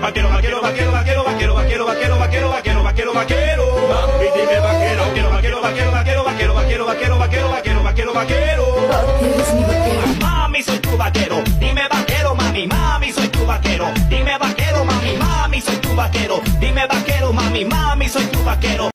Vaquero, vaquero, vaquero, vaquero, vaquero, vaquero, vaquero, vaquero, vaquero, vaquero, vaquero. Mami, dime vaquero, vaquero, vaquero, vaquero, vaquero, vaquero, vaquero, vaquero, vaquero, vaquero, vaquero. Eres mi vaquero. Mami, soy tu vaquero. Dime vaquero, mami, mami, soy tu vaquero. Dime vaquero, mami, mami, soy tu vaquero. Dime vaquero, mami, mami, soy tu vaquero.